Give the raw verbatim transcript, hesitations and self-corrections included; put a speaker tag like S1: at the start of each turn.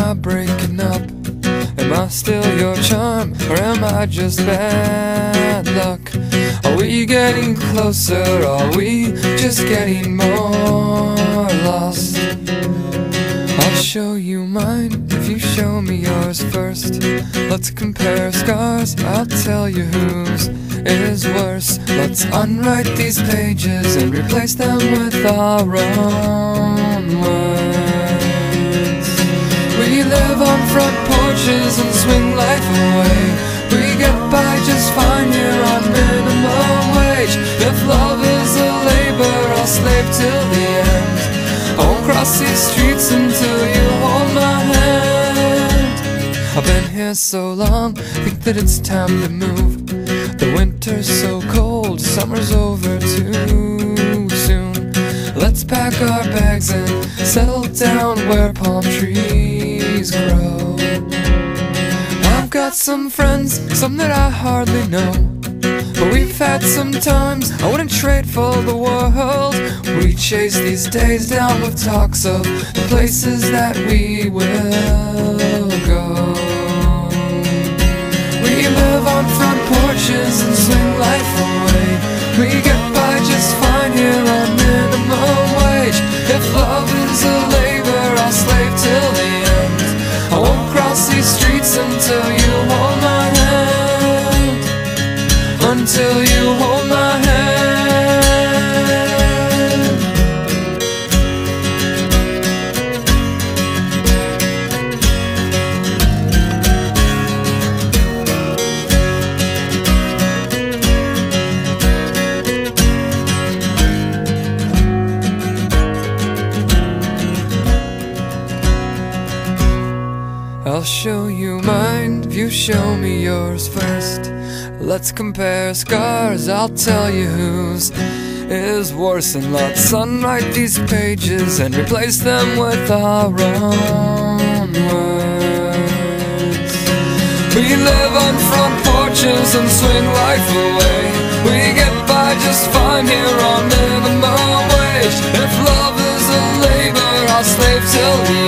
S1: I breaking up? Am I still your charm, or am I just bad luck? Are we getting closer, are we just getting more lost? I'll show you mine if you show me yours first. Let's compare scars, I'll tell you whose is worse. Let's unwrite these pages and replace them with our own words. We live on front porches and swing life away. We get by just fine here on minimum wage. If love is a labor, I'll slave till the end. I won't cross these streets until you hold my hand. I've been here so long, think that it's time to move. The winter's so cold, summer's over too soon. Let's pack our bags and settle down where palm trees grow. I've got some friends, some that I hardly know, but we've had some times I wouldn't trade for the world. We chase these days down with talks of the places that we will go. We live on front porches and swing life away. We get by just fine here on minimum wage. If love is a labor, I'll slave till the end. I won't cross these streets until you hold my hand. Until you hold my hand. I'll show you mine if you show me yours first. Let's compare scars, I'll tell you whose is worse. And let's unwrite these pages and replace them with our own words. We live on front porches and swing life away. We get by just fine here on minimum wage. If love is a labor, I'll slave till the